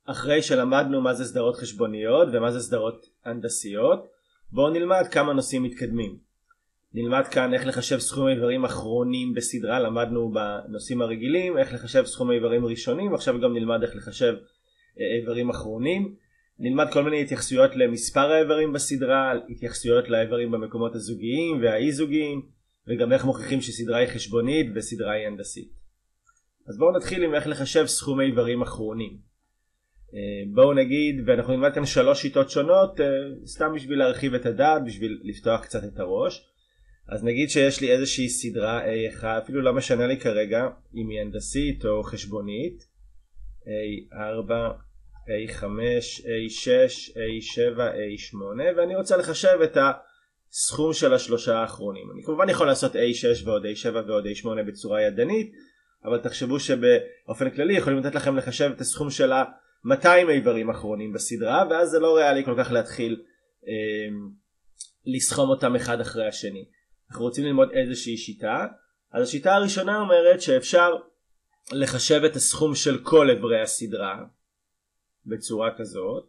אחרי שלמדנו מה זה סדרות חשבוניות ומה זה סדרות הנדסיות, בואו נלמד כמה נושאים מתקדמים. נלמד כאן איך לחשב סכום איברים אחרונים בסדרה, למדנו בנושאים הרגילים איך לחשב סכום איברים ראשונים, עכשיו גם נלמד איך לחשב איברים אחרונים. נלמד כל מיני התייחסויות למספר האיברים בסדרה, התייחסויות לאיברים במקומות הזוגיים והאי זוגיים, וגם איך מוכיחים שסדרה היא חשבונית וסדרה היא הנדסית. אז בואו נתחיל עם איך לחשב סכומי איברים אחרונים. בואו נגיד, ואנחנו נלמד כאן 3 שיטות שונות, סתם בשביל להרחיב את הדעת, בשביל לפתוח קצת את הראש. אז נגיד שיש לי איזושהי סדרה A1, אפילו לא משנה לי כרגע אם היא הנדסית או חשבונית, A4, A5, A6, A7, A8, ואני רוצה לחשב את הסכום של השלושה האחרונים. אני כמובן יכול לעשות A6 ועוד A7 ועוד A8 בצורה ידנית, אבל תחשבו שבאופן כללי יכולים לתת לכם לחשב את הסכום של 200 איברים אחרונים בסדרה, ואז זה לא ריאלי כל כך להתחיל לסכום אותם אחד אחרי השני. אנחנו רוצים ללמוד איזושהי שיטה. אז השיטה הראשונה אומרת שאפשר לחשב את הסכום של כל איברי הסדרה בצורה כזאת,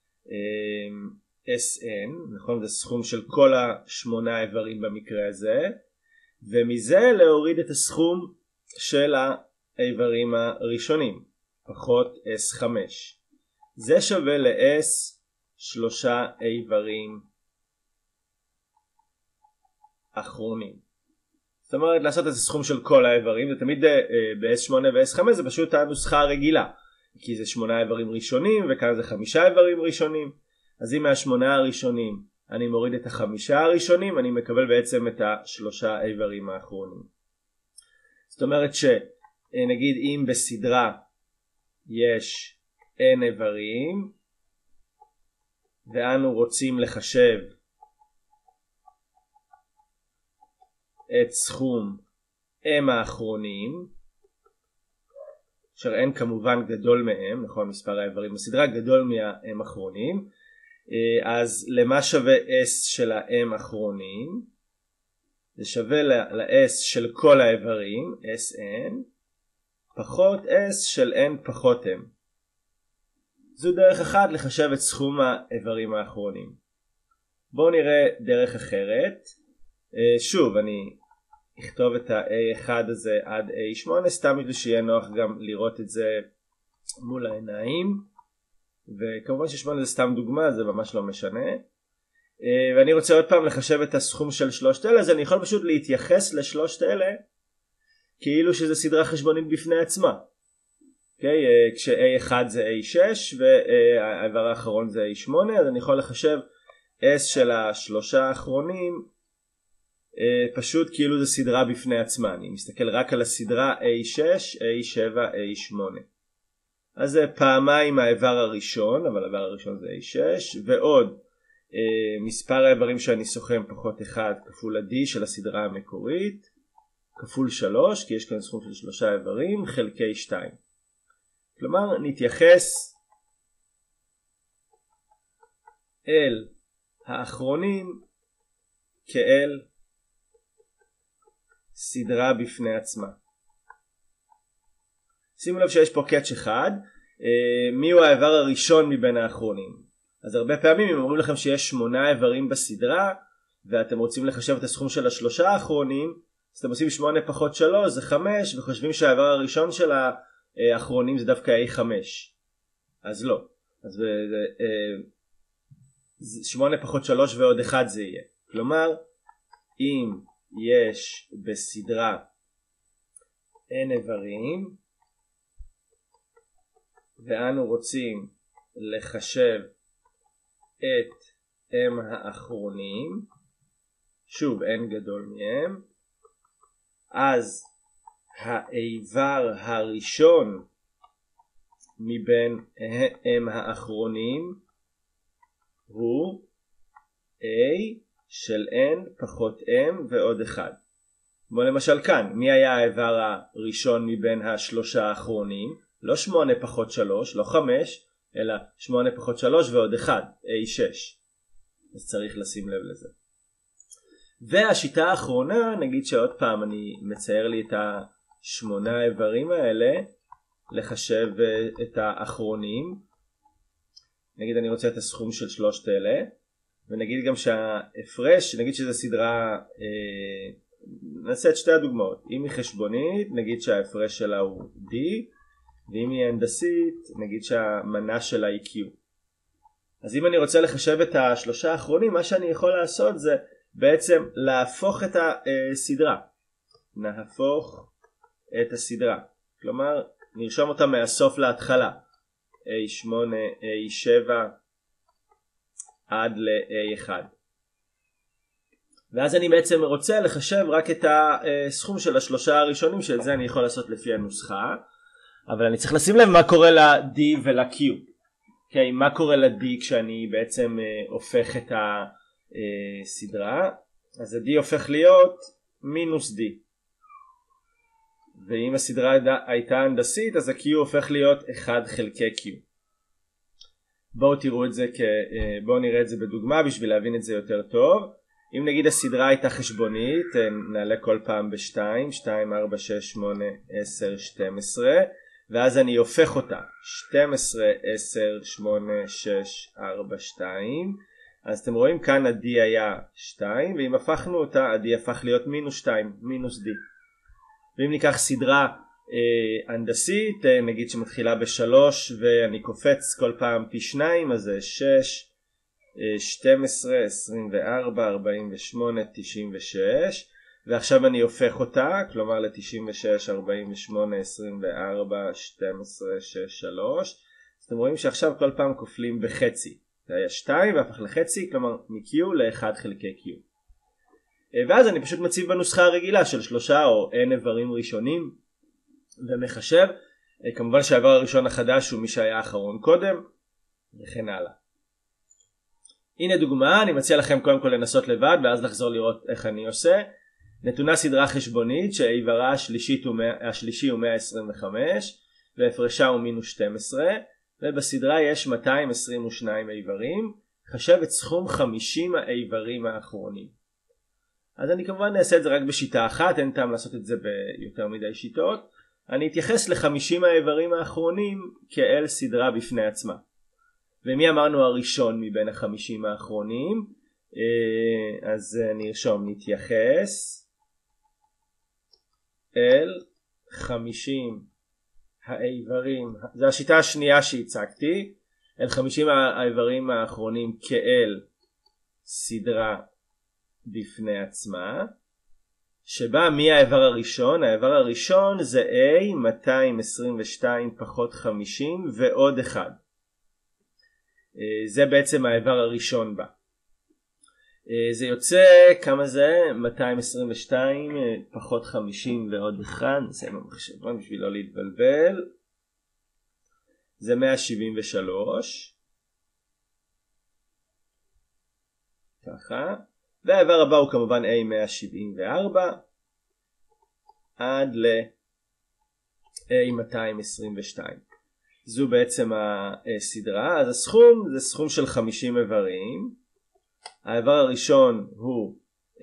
SN, נכון? זה סכום של כל 8 איברים במקרה הזה, ומזה להוריד את הסכום של האיברים הראשונים, פחות S5. זה שווה ל-S 3 איברים אחרונים. זאת אומרת, לעשות את הסכום של כל האיברים, זה תמיד ב-S8 ו-S5 זה פשוט הנוסחה הרגילה, כי זה 8 איברים ראשונים וכאן זה 5 איברים ראשונים. אז אם מה8 הראשונים אני מוריד את 5 הראשונים, אני מקבל בעצם את 3 איברים האחרונים. זאת אומרת שנגיד אם בסדרה יש n איברים ואנו רוצים לחשב את סכום m האחרונים, אשר n כמובן גדול מהם, נכון? מספר האיברים בסדרה גדול מה-m האחרונים, אז למה שווה s של ה-m האחרונים? זה שווה ל-s של כל האיברים, sn, פחות s של n פחות m. זו דרך אחת לחשב את סכום האיברים האחרונים. בואו נראה דרך אחרת. שוב, אני אכתוב את ה-A1 הזה עד A8, סתם בשביל שיהיה נוח גם לראות את זה מול העיניים. וכמובן ש8 זה סתם דוגמה, זה ממש לא משנה. ואני רוצה עוד פעם לחשב את הסכום של שלושת אלה, אז אני יכול פשוט להתייחס לשלושת אלה כאילו שזה סדרה חשבונית בפני עצמה. כש-A1 זה A6 והאיבר האחרון זה A8, אז אני יכול לחשב S של השלושה האחרונים פשוט כאילו זה סדרה בפני עצמה. אני מסתכל רק על הסדרה A6, A7, A8. אז זה פעמיים האיבר הראשון, אבל האיבר הראשון זה A6, ועוד מספר האיברים שאני סוכם פחות 1 כפול ה-D של הסדרה המקורית, כפול 3, כי יש כאן סכום של 3 איברים, חלקי 2. כלומר, נתייחס אל האחרונים כאל סדרה בפני עצמה. שימו לב שיש פה קאץ' אחד, מי הוא האיבר הראשון מבין האחרונים? אז הרבה פעמים אם אומרים לכם שיש 8 איברים בסדרה ואתם רוצים לחשב את הסכום של השלושה האחרונים, אז אתם עושים 8 פחות 3 זה 5 וחושבים שהאיבר הראשון של האחרונים זה דווקא A5. אז לא, אז 8 פחות 3 ועוד 1 זה יהיה. כלומר, אם יש בסדרה n איברים ואנו רוצים לחשב את m האחרונים, שוב n גדול מהם, אז האיבר הראשון מבין m האחרונים הוא a של n פחות m ועוד 1. כמו למשל כאן, מי היה האיבר הראשון מבין השלושה האחרונים? לא 8 פחות 3, לא 5, אלא 8 פחות 3 ועוד 1, A6. אז צריך לשים לב לזה. והשיטה האחרונה, נגיד שעוד פעם אני מצייר לי את 8 האיברים האלה, לחשב את האחרונים, נגיד אני רוצה את הסכום של שלושת אלה, ונגיד גם שההפרש, נגיד שזה סדרה, נעשה את שתי הדוגמאות. אם היא חשבונית, נגיד שההפרש שלה הוא D, ואם היא הנדסית, נגיד שהמנה שלה היא Q. אז אם אני רוצה לחשב את השלושה האחרונים, מה שאני יכול לעשות זה בעצם להפוך את הסדרה. נהפוך את הסדרה. כלומר, נרשום אותה מהסוף להתחלה. A8, A7 עד ל-A1. ואז אני בעצם רוצה לחשב רק את הסכום של השלושה הראשונים, שאת זה אני יכול לעשות לפי הנוסחה. אבל אני צריך לשים לב מה קורה ל-D ול-Q. Okay, מה קורה ל-D כשאני בעצם הופך את הסדרה? אז ה-D הופך להיות מינוס D. ואם הסדרה הייתה הנדסית, אז ה-Q הופך להיות 1 חלקי Q. בואו תראו את זה, בואו נראה את זה בדוגמה בשביל להבין את זה יותר טוב. אם נגיד הסדרה הייתה חשבונית, נעלה כל פעם ב-2, 2, 4, 6, 8, 10, 12, ואז אני הופך אותה 12, 10, 8, 6, 4, 2. אז אתם רואים כאן ה-D היה 2, ואם הפכנו אותה ה-D הפך להיות מינוס 2, מינוס D. ואם ניקח סדרה הנדסית, נגיד שמתחילה ב3 ואני קופץ כל פעם פי 2, אז זה 6, 12, 24, 48, 96, ועכשיו אני הופך אותה, כלומר ל-96, 48, 24, 12, 6, 3. אז אתם רואים שעכשיו כל פעם כופלים בחצי. זה היה 2 והפך לחצי, כלומר מ-Q ל-1 חלקי Q. ואז אני פשוט מציב בנוסחה הרגילה של 3 או n איברים ראשונים ומחשב. כמובן שהאיבר הראשון החדש הוא מי שהיה האחרון קודם, וכן הלאה. הנה דוגמה, אני מציע לכם קודם כל לנסות לבד ואז לחזור לראות איך אני עושה. נתונה סדרה חשבונית שהאיברה השלישי הוא 125 והפרשה הוא מינוס 12, ובסדרה יש 222 איברים. חשב את סכום 50 האיברים האחרונים. אז אני כמובן אעשה את זה רק בשיטה אחת, אין טעם לעשות את זה ביותר מדי שיטות. אני אתייחס ל50 האיברים האחרונים כאל סדרה בפני עצמה. ומי אמרנו הראשון מבין ה50 האחרונים? אז נרשום, נתייחס אל 50 האיברים, זו השיטה השנייה שהצגתי, אל 50 האיברים האחרונים כאל סדרה בפני עצמה, שבה מי האיבר הראשון? האיבר הראשון זה A 222 פחות 50 ועוד 1. זה בעצם האיבר הראשון בה. זה יוצא, כמה זה? 222 פחות 50 ועוד 1. נסיים במחשבון בשביל לא להתבלבל. זה 173. ככה. והאיבר הבא הוא כמובן A174 עד ל-A222. זו בעצם הסדרה. אז הסכום זה סכום של 50 איברים. האיבר הראשון הוא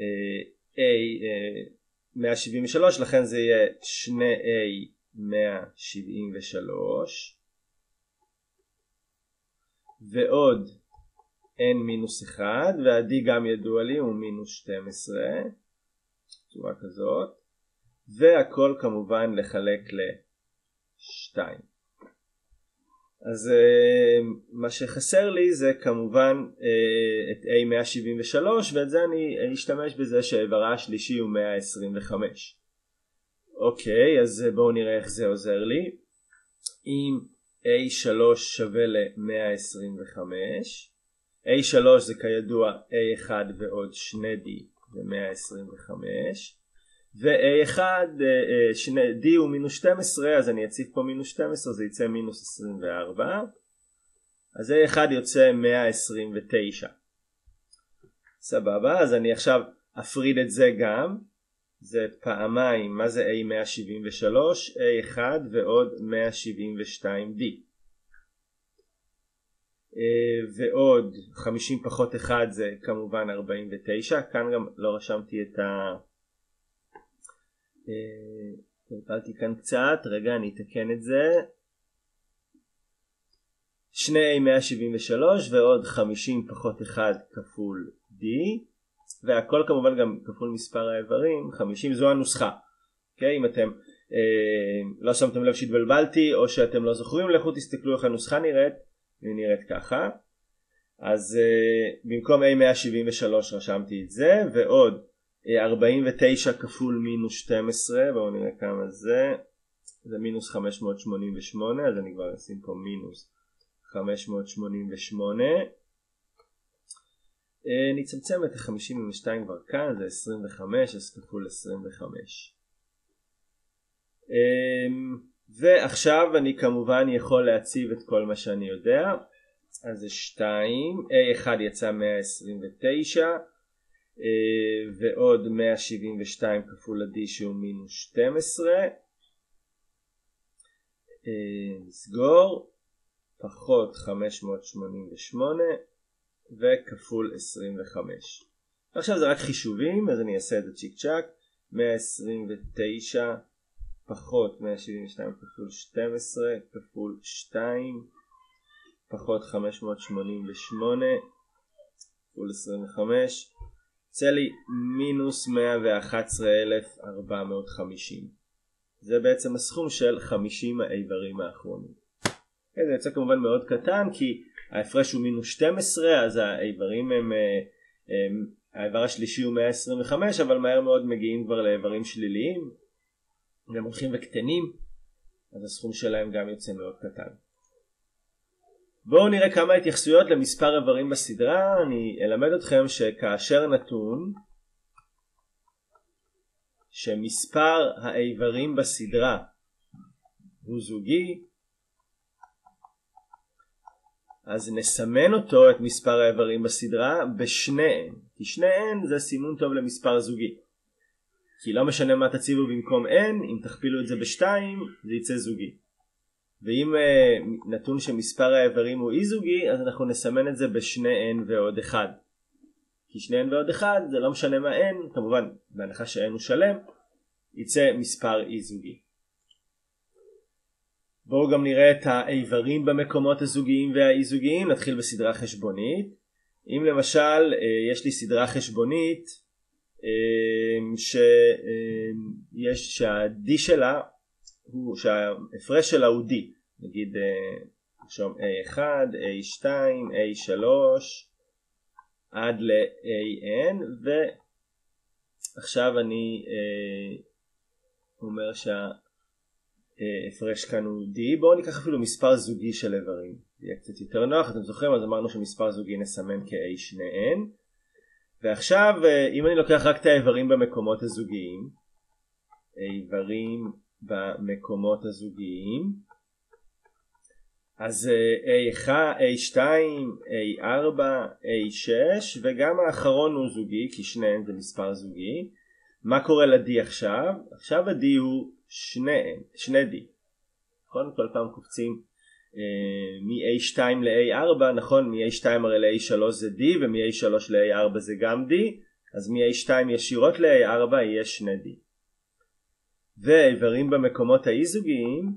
A173, לכן זה יהיה 2A173 ועוד n-1, וה-D גם ידוע לי הוא מינוס 12, צורה כזאת, והכל כמובן לחלק ל-2. אז מה שחסר לי זה כמובן את A173, ואת זה אני אשתמש בזה שהאיברה השלישי הוא 125. אוקיי, אז בואו נראה איך זה עוזר לי. אם A3 שווה ל-125, A3 זה כידוע A1 ועוד 2D זה 125, ו-A1 D הוא מינוס 12, אז אני אציב פה מינוס 12, זה יצא מינוס 24, אז A1 יוצא 129. סבבה, אז אני עכשיו אפריד את זה גם, זה פעמיים, מה זה A173? A1 ועוד 172D. ועוד 50 פחות 1 זה כמובן 49. כאן גם לא רשמתי את תרפלתי כאן קצת, רגע אני אתקן את זה. שני A173 ועוד 50 פחות 1 כפול D, והכל כמובן גם כפול מספר האיברים, 50, זו הנוסחה. אוקיי? אם אתם לא שמתם לב שהתבלבלתי או שאתם לא זוכרים, לכו תסתכלו איך הנוסחה נראית, היא נראית ככה. אז במקום A173 רשמתי את זה, ועוד 49 כפול מינוס 12, בואו נראה כמה זה מינוס 588, אז אני כבר אשים פה מינוס 588. נצמצם את ה-52 כבר כאן, זה 25, אז כפול 25. ועכשיו אני כמובן יכול להציב את כל מה שאני יודע. אז זה 2, A1 יצא 129, ועוד 172 כפול ה-D שהוא מינוס 12, נסגור, פחות 588 וכפול 25. עכשיו זה רק חישובים, אז אני אעשה את זה צ'יק צ'ק. 129 פחות 172 כפול 12 כפול 2 פחות 588 כפול 25, יצא לי מינוס 111,450. זה בעצם הסכום של 50 האיברים האחרונים. זה יצא כמובן מאוד קטן כי ההפרש הוא מינוס 12, אז האיברים הם, האיבר השלישי הוא 125, אבל מהר מאוד מגיעים כבר לאיברים שליליים, הם הולכים וקטנים, אז הסכום שלהם גם יוצא מאוד קטן. בואו נראה כמה התייחסויות למספר איברים בסדרה. אני אלמד אתכם שכאשר נתון שמספר האיברים בסדרה הוא זוגי, אז נסמן אותו, את מספר האיברים בסדרה, בשני n, כי שני n זה סימון טוב למספר זוגי, כי לא משנה מה תציבו במקום n, אם תכפילו את זה בשתיים זה יצא זוגי. ואם נתון שמספר האיברים הוא אי זוגי, אז אנחנו נסמן את זה בשני n ועוד 1, כי שני n ועוד 1 זה לא משנה מה n, כמובן בהנחה ש-n הוא שלם, יצא מספר אי זוגי. בואו גם נראה את האיברים במקומות הזוגיים והאי זוגיים. נתחיל בסדרה חשבונית. אם למשל יש לי סדרה חשבונית שה-D שלה הוא, שההפרש שלה הוא D, נגיד נרשום A1, A2, A3 עד ל-AN, ועכשיו אני אומר שההפרש כאן הוא D. בואו ניקח אפילו מספר זוגי של איברים, זה יהיה קצת יותר נוח. אתם זוכרים, אז אמרנו שמספר זוגי נסמן כ-A2N. ועכשיו אם אני לוקח רק את האיברים במקומות הזוגיים, איברים במקומות הזוגיים, אז A1, A2, A4, A6, וגם האחרון הוא זוגי, כי שניהם זה מספר זוגי. מה קורה ל-D עכשיו? עכשיו ה-D הוא שני D. נכון? כל פעם קופצים מ-A2 ל-A4, נכון? מ-A2 הרי ל-A3 זה D, ומ-A3 ל-A4 זה גם D, אז מ-A2 ישירות ל-A4 יהיה שני D. ואיברים במקומות האי זוגיים,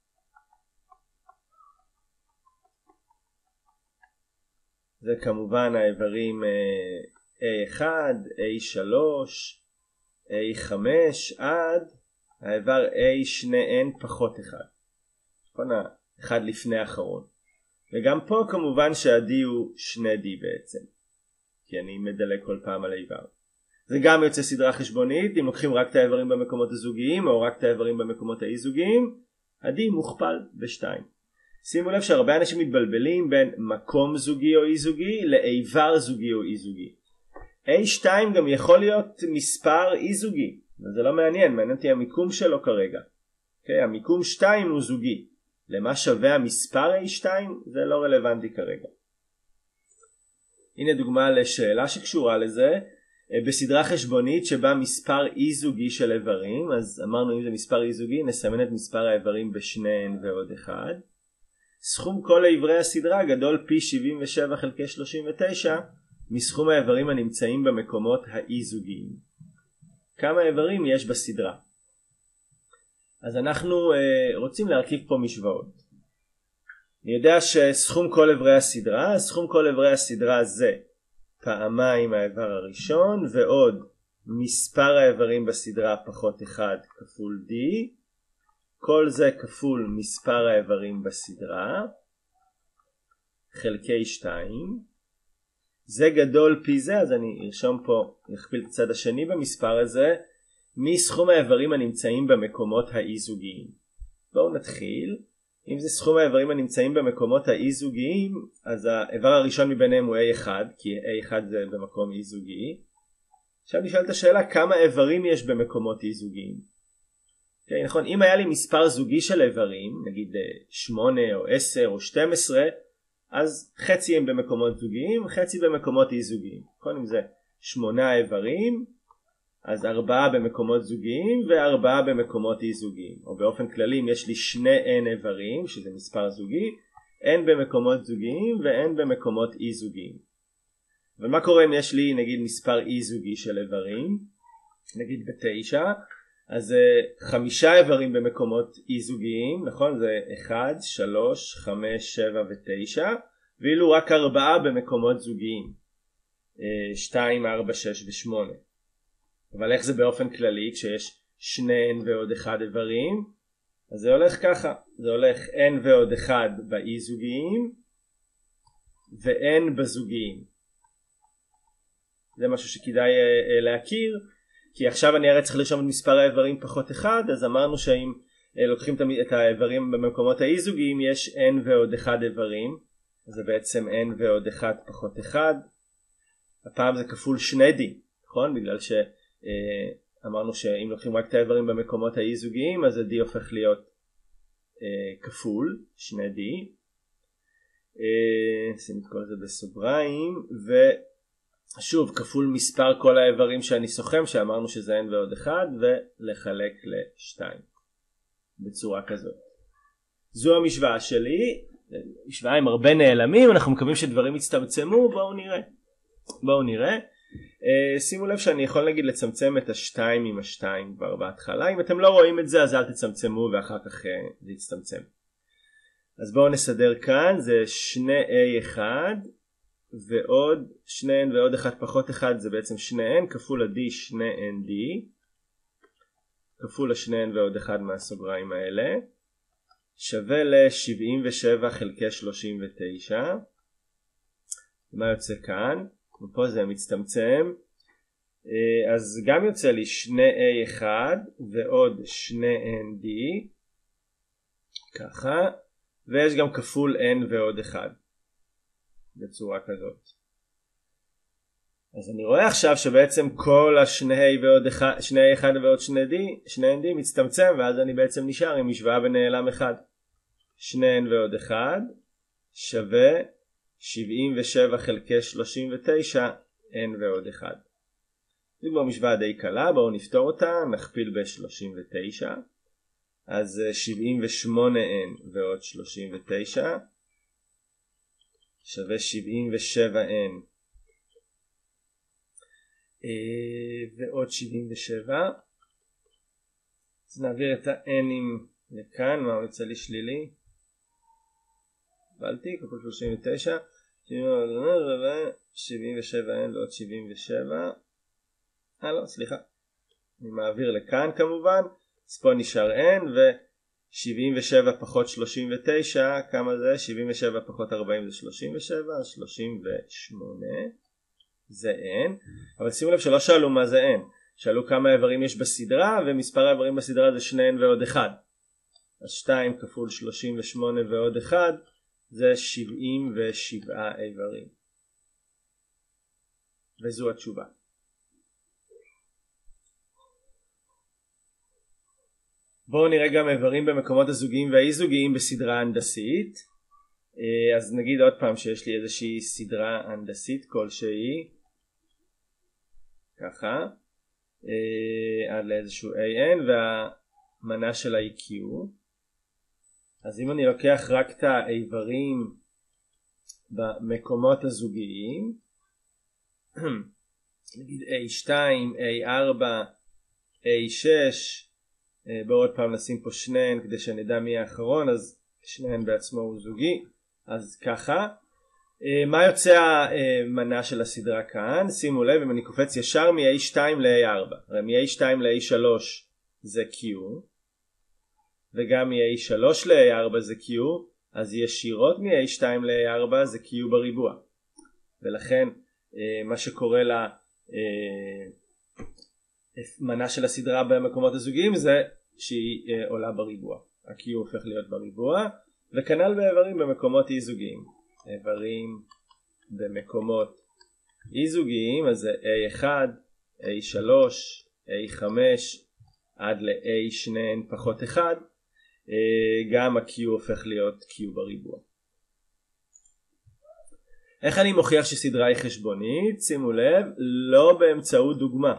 זה כמובן האיברים A1, A3, A5 עד האיבר A2N פחות 1. נכון? אחד לפני האחרון. וגם פה כמובן שה-D הוא שני D בעצם, כי אני מדלג כל פעם על האיבר. זה גם יוצא סדרה חשבונית. אם לוקחים רק את האיברים במקומות הזוגיים או רק את האיברים במקומות האי זוגיים, ה-D מוכפל ב-2. שימו לב שהרבה אנשים מתבלבלים בין מקום זוגי או אי זוגי לאיבר זוגי או אי זוגי. A2 גם יכול להיות מספר אי זוגי, וזה לא מעניין, מעניין אותי המיקום שלו כרגע. Okay, המיקום 2 הוא זוגי. למה שווה המספר A2 זה לא רלוונטי כרגע. הנה דוגמה לשאלה שקשורה לזה. בסדרה חשבונית שבה מספר אי זוגי של איברים, אז אמרנו אם זה מספר אי זוגי נסמן את מספר האיברים בשני n ועוד 1. סכום כל איברי הסדרה גדול פי 77 חלקי 39 מסכום האיברים הנמצאים במקומות האי זוגיים. כמה איברים יש בסדרה? אז אנחנו רוצים להרכיב פה משוואות. אני יודע שסכום כל אברי הסדרה, סכום כל אברי הסדרה זה פעמיים האיבר הראשון ועוד מספר האיברים בסדרה פחות 1 כפול D, כל זה כפול מספר האיברים בסדרה חלקי 2, זה גדול פי זה, אז אני ארשום פה, נכפיל את הצד השני במספר הזה, מסכום האיברים הנמצאים במקומות האי-זוגיים. בואו נתחיל. אם זה סכום האיברים הנמצאים במקומות האי-זוגיים, אז האיבר הראשון מביניהם הוא A1, כי A1 זה במקום אי-זוגי. עכשיו נשאלת השאלה, כמה איברים יש במקומות אי-זוגיים? Okay, נכון, אם היה לי מספר זוגי של איברים, נגיד 8 או 10 או 12, אז חצי הם במקומות זוגיים, חצי במקומות אי-זוגיים. נכון, אם זה 8 איברים, אז 4 במקומות זוגיים ו4 במקומות אי-זוגיים. או באופן כללי, אם יש לי 2n איברים, שזה מספר זוגי, n במקומות זוגיים ו-n במקומות אי-זוגיים. אבל מה קורה אם יש לי נגיד מספר אי-זוגי של איברים, נגיד ב9, אז 5 איברים במקומות אי-זוגיים, נכון? זה 1, 3, 5, 7 ו9, ואילו רק 4 במקומות זוגיים, 2, 4, 6 ו8. אבל איך זה באופן כללי כשיש 2n ועוד 1 איברים? אז זה הולך ככה, זה הולך n ועוד 1 באי-זוגיים ו-n בזוגיים. זה משהו שכדאי להכיר, כי עכשיו אני הרי צריך לרשום את מספר האיברים פחות 1, אז אמרנו שאם לוקחים את האיברים במקומות האי-זוגיים יש n ועוד 1 איברים, אז זה בעצם n ועוד 1 פחות 1, הפעם זה כפול 2D, נכון? בגלל שאמרנו שאם לוקחים רק את האיברים במקומות האי-זוגיים, אז ה-D הופך להיות כפול 2D, שים את כל זה בסוגריים, ושוב כפול מספר כל האיברים שאני סוכם, שאמרנו שזה n ועוד 1, ולחלק ל-2 בצורה כזאת. זו המשוואה שלי, משוואה עם הרבה נעלמים, אנחנו מקווים שדברים יצטמצמו, בואו נראה. שימו לב שאני יכול נגיד לצמצם את ה-2 עם ה-2 כבר בהתחלה, אם אתם לא רואים את זה אז אל תצמצמו ואחר כך זה יצטמצם. אז בואו נסדר כאן, זה 2a1 ועוד 2n ועוד 1 פחות 1 זה בעצם 2n כפול ה-d 2nd כפול ה-2n ועוד 1 מהסוגריים האלה שווה ל-77 חלקי 39. מה יוצא כאן? ופה זה מצטמצם, אז גם יוצא לי 2a1 ועוד 2nd ככה, ויש גם כפול n ועוד 1 בצורה כזאת. אז אני רואה עכשיו שבעצם כל ה-2a1 ועוד 2n מצטמצם, ואז אני בעצם נשאר עם משוואה בנעלם 1. 2n ועוד 1 שווה 77 חלקי 39 n ועוד 1. זו כבר משוואה די קלה, בואו נפתור אותה, נכפיל ב-39, אז 78n ועוד 39 שווה 77n ועוד 77. אז נעביר את ה-n'ים לכאן, מה הוא יצא לי שלילי? קבלתי, כפול 39, 77n ועוד 77. לא, סליחה. אני מעביר לכאן כמובן, אז פה נשאר n ו-77 פחות 39, כמה זה? 77 פחות 40 זה 37, 38 זה n. אבל שימו לב שלא שאלו מה זה n, שאלו כמה איברים יש בסדרה, ומספר האיברים בסדרה זה 2n ועוד 1. אז 2 כפול 38 ועוד 1 זה 77 איברים. וזו התשובה. בואו נראה גם איברים במקומות הזוגיים והאי-זוגיים בסדרה הנדסית. אז נגיד עוד פעם שיש לי איזושהי סדרה הנדסית כלשהי. ככה. עד לאיזשהו AN והמנה של ה-EQ. אז אם אני לוקח רק את האיברים במקומות הזוגיים, נגיד A2, A4, A6, בואו עוד פעם נשים פה 2 כדי שנדע מי האחרון, אז 2 בעצמו הוא זוגי, אז ככה, מה יוצא המנה של הסדרה כאן? שימו לב, אם אני קופץ ישר מ-A2 ל-A4, הרי מ-A2 ל-A3 זה Q, וגם מ-A3 ל-A4 זה Q, אז ישירות מ-A2 ל-A4 זה Q בריבוע. ולכן מה שקורה למנה של הסדרה במקומות הזוגיים זה שהיא עולה בריבוע. ה-Q הופך להיות בריבוע, וכנ"ל באיברים במקומות אי זוגיים. איברים במקומות אי זוגיים, אז זה A1, A3, A5 עד ל-A2 פחות 1, גם ה-Q הופך להיות Q בריבוע. איך אני מוכיח שסדרה היא חשבונית? שימו לב, לא באמצעות דוגמה.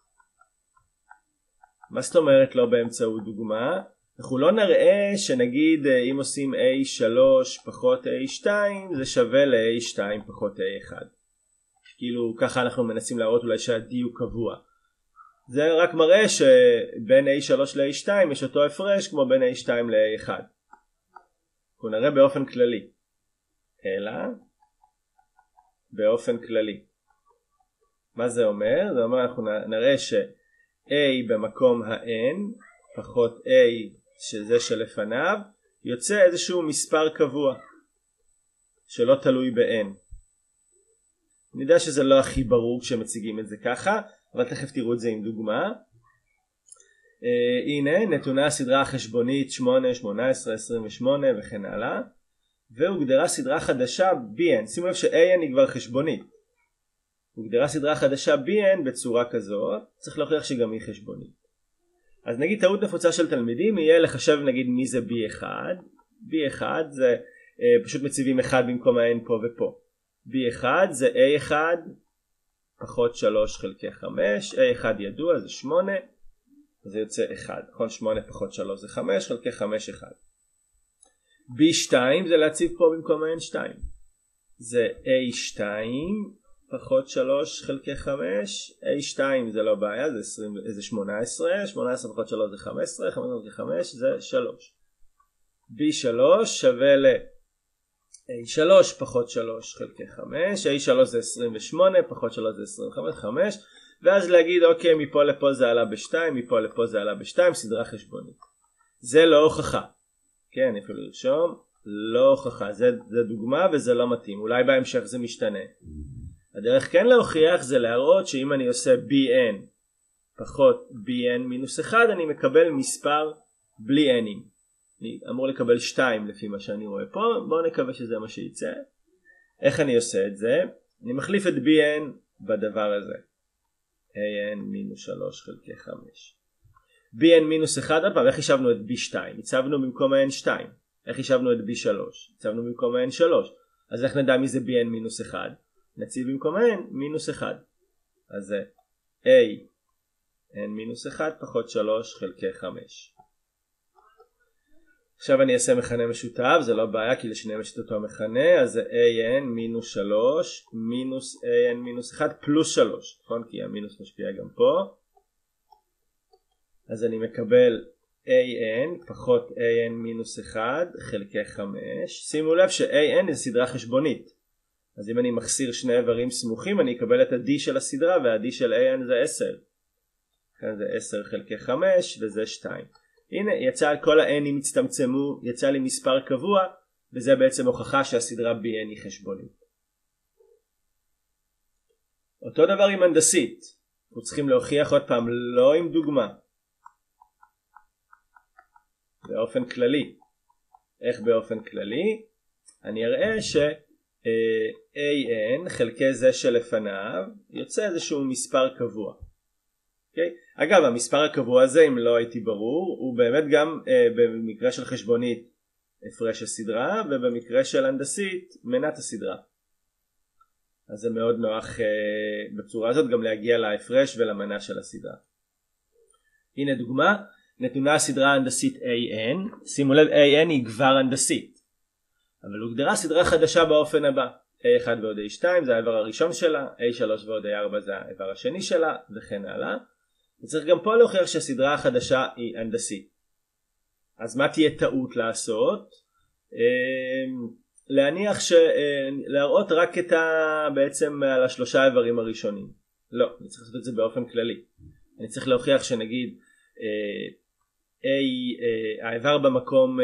מה זאת אומרת לא באמצעות דוגמה? אנחנו לא נראה שנגיד אם עושים A3 פחות A2 זה שווה ל-A2 פחות A1. כאילו ככה אנחנו מנסים להראות אולי שהדיוק קבוע. זה רק מראה שבין A3 ל-A2 יש אותו הפרש כמו בין A2 ל-A1. אנחנו נראה באופן כללי. אלא באופן כללי. מה זה אומר? זה אומר אנחנו נראה ש-A במקום ה-N פחות A שזה שלפניו יוצא איזשהו מספר קבוע שלא תלוי ב-N. אני יודע שזה לא הכי ברור כשמציגים את זה ככה, אבל תכף תראו את זה עם דוגמה. הנה נתונה הסדרה החשבונית 8, 18, 28 וכן הלאה, והוגדרה סדרה חדשה BN. שימו לב ש-AN היא כבר חשבונית. הוגדרה סדרה חדשה BN בצורה כזאת, צריך להוכיח שגם היא חשבונית. אז נגיד טעות נפוצה של תלמידים יהיה לחשב נגיד מי זה B1. B1 זה פשוט מציבים 1 במקום ה-N פה ופה. B1 זה A1 פחות 3 חלקי 5, A1 ידוע זה 8, זה יוצא 1, נכון? 8 פחות 3 זה 5 חלקי 5 1. B2 זה להציב פה במקום ה-N2, זה A2 פחות 3 חלקי 5, A2 זה לא בעיה, זה 18, 18 פחות 3 זה 15, 15 חלקי 5 זה 3. B3 שווה ל A3 פחות 3 חלקי 5, A3 זה 28, פחות 3 זה 25, 5, ואז להגיד אוקיי מפה לפה זה עלה ב2, מפה לפה זה עלה ב2, סדרה חשבונית. זה לא הוכחה. כן, אני אפילו לרשום, לא הוכחה, זה דוגמה וזה לא מתאים, אולי בהמשך זה משתנה. הדרך כן להוכיח זה להראות שאם אני עושה BN פחות BN מינוס 1 אני מקבל מספר בלי N'ים. אני אמור לקבל 2 לפי מה שאני רואה פה, בואו נקווה שזה מה שייצא. איך אני עושה את זה? אני מחליף את BN בדבר הזה. AN מינוס 3 חלקי 5. BN מינוס 1, עוד פעם, איך חישבנו את B2? הצבנו במקום ה-N2. איך חישבנו את B3? הצבנו במקום ה-N3. אז איך נדע מי זה BN מינוס 1? נציב במקום N מינוס 1. אז זה A N מינוס 1 פחות 3 חלקי 5. עכשיו אני אעשה מכנה משותף, זה לא בעיה כי לשניהם יש את אותו מכנה, אז זה AN מינוס 3 מינוס AN מינוס 1 פלוס 3, נכון? כי המינוס משפיע גם פה. אז אני מקבל AN פחות AN מינוס 1 חלקי 5. שימו לב ש-AN זה סדרה חשבונית. אז אם אני מחסיר שני איברים סמוכים אני אקבל את ה-D של הסדרה וה-D של AN זה 10. כאן זה 10 חלקי 5 וזה 2. הנה יצא כל ה-N'ים הצטמצמו, יצא לי מספר קבוע וזה בעצם הוכחה שהסדרה BN היא חשבונית. אותו דבר עם הנדסית. אנחנו צריכים להוכיח עוד פעם לא עם דוגמה. באופן כללי. איך באופן כללי? אני אראה ש AN חלקי זה שלפניו יוצא איזשהו מספר קבוע. Okay? אגב המספר הקבוע הזה אם לא הייתי ברור הוא באמת גם במקרה של חשבונית הפרש הסדרה ובמקרה של הנדסית מנת הסדרה. אז זה מאוד נוח בצורה הזאת גם להגיע להפרש ולמנה של הסדרה. הנה דוגמה, נתונה הסדרה ההנדסית AN, שימו לב AN היא כבר הנדסית. אבל הוגדרה סדרה חדשה באופן הבא. A1 ועוד A2 זה האיבר הראשון שלה, A3 ועוד A4 זה האיבר השני שלה, וכן הלאה. וצריך גם פה להוכיח שהסדרה החדשה היא הנדסית. אז מה תהיה טעות לעשות? להניח להראות רק בעצם על השלושה האיברים הראשונים. לא, אני צריך לעשות את זה באופן כללי. אני צריך להוכיח שנגיד האיבר במקום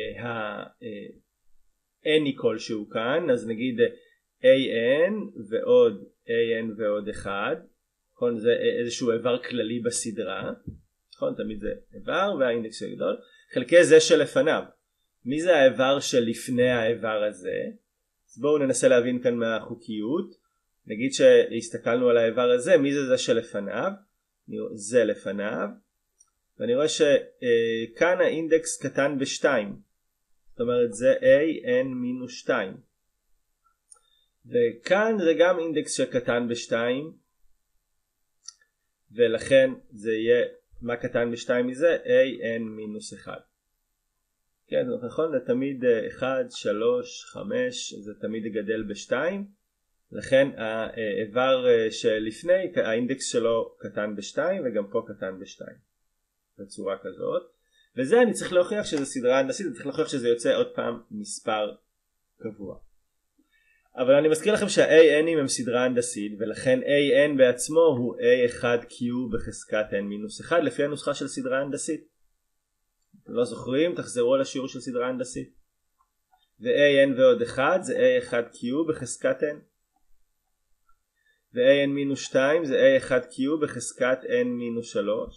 n כלשהו כאן, אז נגיד an ועוד an ועוד 1, נכון? זה איזשהו איבר כללי בסדרה, נכון? תמיד זה איבר והאינדקס הגדול, חלקי זה שלפניו. מי זה האיבר שלפני האיבר הזה? אז בואו ננסה להבין כאן מהחוקיות. נגיד שהסתכלנו על האיבר הזה, מי זה שלפניו? זה לפניו, ואני רואה שכאן האינדקס קטן ב2, זאת אומרת זה an מינוס 2, וכאן זה גם אינדקס שקטן ב2, ולכן זה יהיה, מה קטן ב2 מזה? an מינוס 1. כן, זה נכון, זה תמיד 1, 3, 5, זה תמיד גדל ב2, לכן האיבר שלפני, האינדקס שלו קטן ב2 וגם פה קטן ב2 בצורה כזאת, וזה אני צריך להוכיח שזה סדרה הנדסית, אני צריך להוכיח שזה יוצא עוד פעם מספר קבוע. אבל אני מזכיר לכם שה-AN'ים הם סדרה הנדסית, ולכן AN בעצמו הוא A1Q בחזקת N-1 לפי הנוסחה של סדרה הנדסית. אתם לא זוכרים? תחזרו על השיעור של סדרה הנדסית. ו-AN ועוד 1 זה A1Q בחזקת N. ו-AN-2 זה A1Q בחזקת N-3.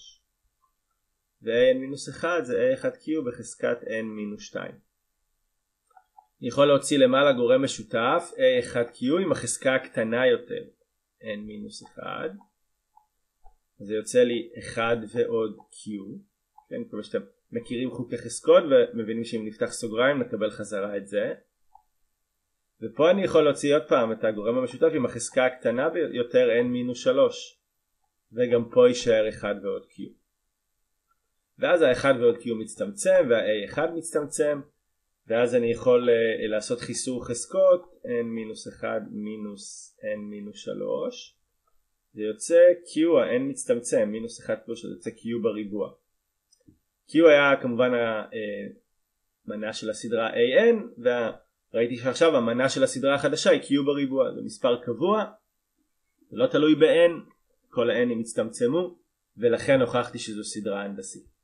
ו-AN-1 זה A1Q בחזקת N-2. אני יכול להוציא למעלה גורם משותף A1Q עם החזקה הקטנה יותר N-1. אז זה יוצא לי 1 ועוד Q. כן, כמו שאתם מכירים חוקי חזקות ומבינים שאם נפתח סוגריים נקבל חזרה את זה. ופה אני יכול להוציא עוד פעם את הגורם המשותף עם החזקה הקטנה ביותר N-3. וגם פה יישאר 1 ועוד Q. ואז ה-1 ועוד Q מצטמצם וה-A1 מצטמצם. ואז אני יכול לעשות חיסור חזקות N-1 מינוס N-3. זה יוצא Q, ה-N מצטמצם, מינוס 1 פלוס, זה יוצא Q בריבוע. Q היה כמובן המנה של הסדרה AN, וראיתי שעכשיו המנה של הסדרה החדשה היא Q בריבוע. זה מספר קבוע, זה לא תלוי ב-N, כל ה-N'ים הצטמצמו, ולכן הוכחתי שזו סדרה הנדסית.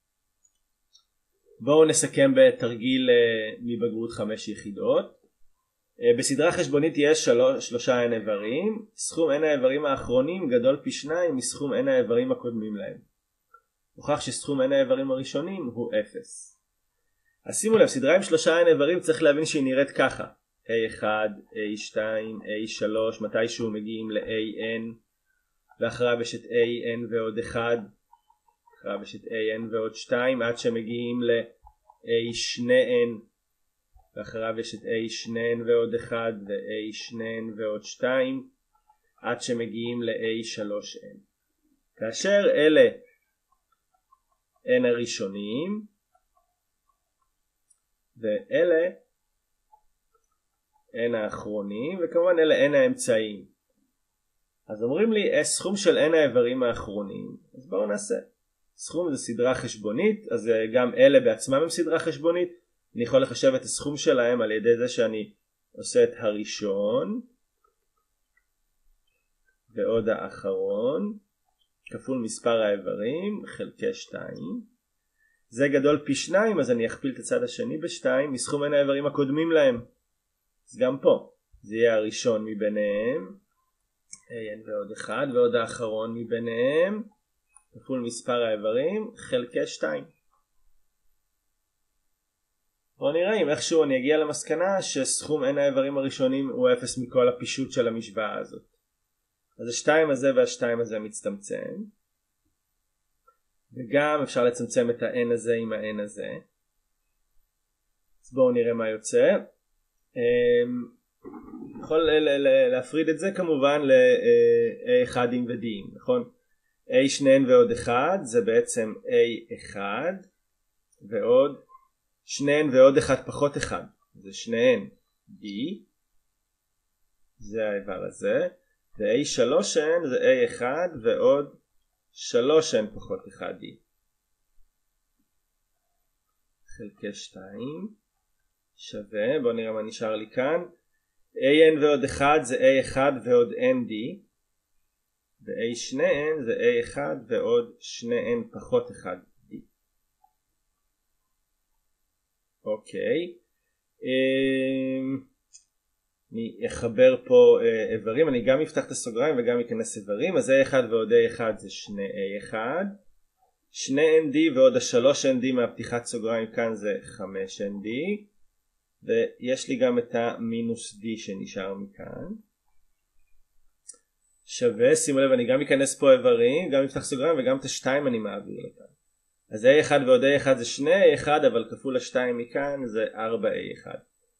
בואו נסכם בתרגיל מבגרות 5 יחידות. בסדרה חשבונית יש 3 n איברים, סכום n האיברים האחרונים גדול פי 2 מסכום n האיברים הקודמים להם. הוכח שסכום n האיברים הראשונים הוא 0. אז שימו לב, סדרה עם 3 n איברים צריך להבין שהיא נראית ככה. A1, A2, A3, מתישהו מגיעים ל-AN, ואחריו יש את AN ועוד 1, אחריו יש את AN ועוד 2, עד שמגיעים ל-A2N, ואחריו יש את A2N ועוד 1 ו-A2N ועוד 2, עד שמגיעים ל-A3N. כאשר אלה N הראשונים, ואלה N האחרונים, וכמובן אלה N האמצעיים. אז אומרים לי סכום של N האיברים האחרונים, אז בואו נעשה. סכום זה סדרה חשבונית, אז גם אלה בעצמם הם סדרה חשבונית. אני יכול לחשב את הסכום שלהם על ידי זה שאני עושה את הראשון ועוד האחרון כפול מספר האיברים חלקי 2. זה גדול פי 2, אז אני אכפיל את הצד השני ב2 מסכום n האיברים הקודמים להם. אז גם פה זה יהיה הראשון מביניהם n ועוד 1 ועוד האחרון מביניהם כפול מספר האיברים חלקי 2. בואו נראה אם איכשהו אני אגיע למסקנה שסכום n האיברים הראשונים הוא 0 מכל הפישוט של המשוואה הזאת. אז ה-2 הזה וה-2 הזה מצטמצם, וגם אפשר לצמצם את ה-n הזה עם ה-n הזה. אז בואו נראה מה יוצא. יכול להפריד את זה כמובן ל-A1'ים ו-D'ים, נכון? A2n ועוד 1 זה בעצם A1 ועוד 2n ועוד 1 פחות 1 זה 2n D, זה האיבר הזה, ו-A3n זה A1 ועוד 3n פחות 1D חלקי 2. שווה, בואו נראה מה נשאר לי כאן. an ועוד 1 זה a1 ועוד nd, ו-a שניהם זה a1 ועוד 2n פחות 1d. אוקיי. אני אחבר פה איברים, אני גם אפתח את הסוגריים וגם אכנס איברים. אז a1 ועוד a1 זה 2a1, 2nd ועוד ה-3nd מהפתיחת סוגריים כאן זה 5nd, ויש לי גם את המינוס d שנשאר מכאן. שווה, שימו לב, אני גם אכנס פה איברים, גם אפתח סוגריים וגם את ה-2 אני מעביר לכאן. אז a1 ועוד a1 זה 2a1, אבל כפול ה-2 מכאן זה 4a1.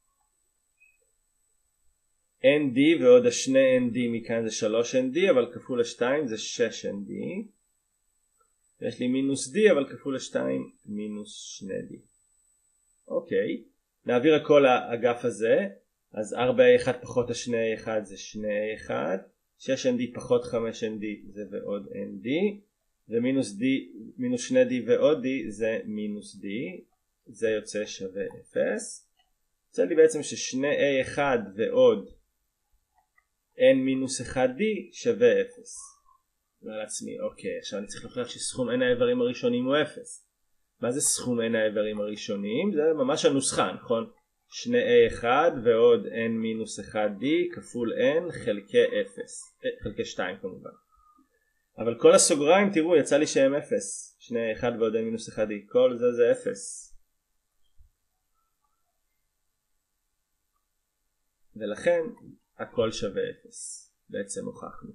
nd ועוד ה-2nd מכאן זה 3nd, אבל כפול ה-2 זה 6nd. ויש לי מינוס d, אבל כפול ה-2 מינוס 2d. אוקיי, נעביר הכל לאגף הזה. אז 4a1 פחות ה-2a1 זה 2a1, 6nd פחות 5nd זה ועוד nd, ומינוס d, מינוס 2d ועוד d זה מינוס d, זה יוצא שווה 0. יוצא לי בעצם ש2a1 ועוד n מינוס 1d שווה 0. אומר לעצמי, אוקיי, עכשיו אני צריך להוכיח שסכום n האיברים הראשונים הוא 0. מה זה סכום n האיברים הראשונים? זה ממש הנוסחה, נכון? 2a1 ועוד n מינוס 1d כפול n חלקי 0, חלקי 2 כמובן. אבל כל הסוגריים, תראו, יצא לי שהם 0. 2a1 ועוד n מינוס 1d, כל זה זה 0. ולכן הכל שווה 0. בעצם הוכחנו.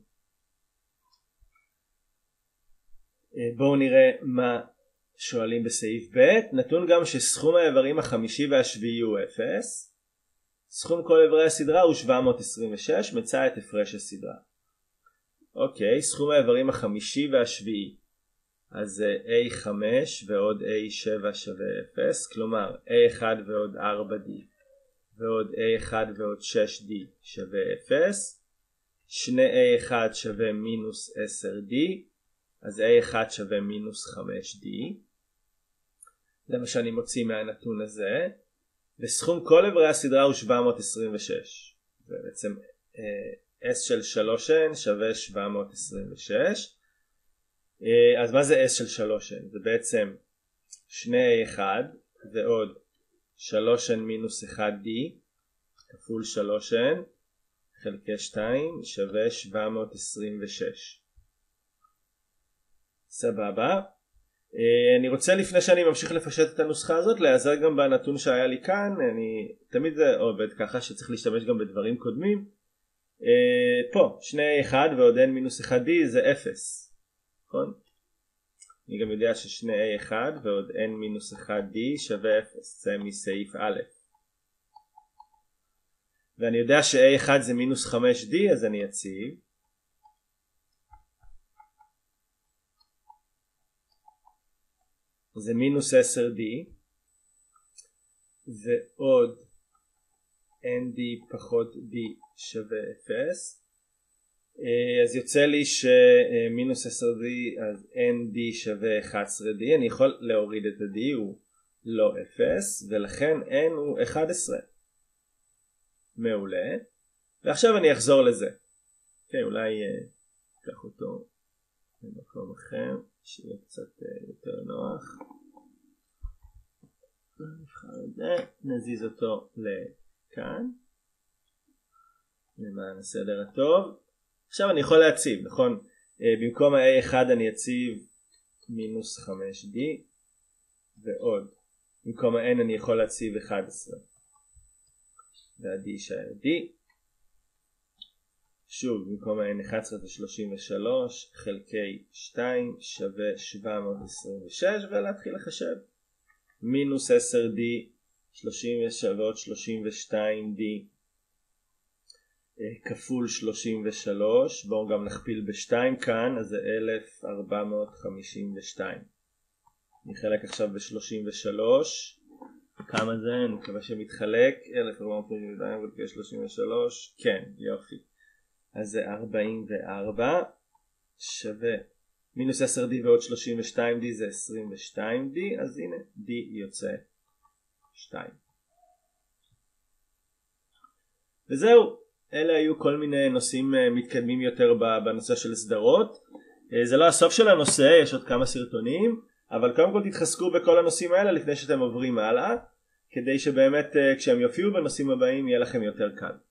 בואו נראה מה שואלים בסעיף ב'. נתון גם שסכום האיברים החמישי והשביעי הוא 0. סכום כל איברי הסדרה הוא 726. מצא את הפרש הסדרה. אוקיי, סכום האיברים החמישי והשביעי. אז זה a5 ועוד a7 שווה 0. כלומר a1 ועוד 4d ועוד a1 ועוד 6d שווה 0. 2a1 שווה מינוס 10d. אז a1 שווה מינוס 5d. זה מה שאני מוציא מהנתון הזה. וסכום כל איברי הסדרה הוא 726. זה בעצם s של 3n שווה 726. אז מה זה s של 3n? זה בעצם 2a1 ועוד 3n מינוס 1d כפול 3n חלקי 2 שווה 726. סבבה. אני רוצה לפני שאני ממשיך לפשט את הנוסחה הזאת להיעזר גם בנתון שהיה לי כאן. אני תמיד זה עובד ככה שצריך להשתמש גם בדברים קודמים. פה 2a1 ועוד n מינוס 1d זה 0, נכון? אני גם יודע ש2a1 ועוד n מינוס 1d שווה 0. זה מסעיף א'. ואני יודע ש-a1 זה מינוס 5d, אז אני אציב. זה מינוס 10d ועוד nd פחות d שווה 0. אז יוצא לי שמינוס 10d אז nd שווה 11d. אני יכול להוריד את ה-d, הוא לא 0, ולכן n הוא 11. מעולה. ועכשיו אני אחזור לזה. אוקיי, אולי אקח אותו במקום אחר שיהיה קצת יותר נוח. נבחר את זה, נזיז אותו לכאן למען הסדר הטוב. עכשיו אני יכול להציב, נכון? במקום ה-a1 אני אציב מינוס 5d ועוד במקום ה-n אני יכול להציב 11 וה-d יישאר d. שוב, במקום ה-n 11 זה 33 חלקי 2 שווה 726, ולהתחיל לחשב. מינוס 10d 37 ועוד 32d כפול 33, בואו גם נכפיל ב-2 כאן, אז זה 1452. נחלק עכשיו ב-33, כמה זה? אני מקווה שמתחלק. 1452 ודקה 33, כן, יופי. אז זה 44 שווה מינוס 10d ועוד 32d זה 22d, אז הנה d יוצא 2. וזהו, אלה היו כל מיני נושאים מתקדמים יותר בנושא של סדרות. זה לא הסוף של הנושא, יש עוד כמה סרטונים, אבל קודם כל תתחזקו בכל הנושאים האלה לפני שאתם עוברים הלאה, כדי שבאמת כשהם יופיעו בנושאים הבאים יהיה לכם יותר קל.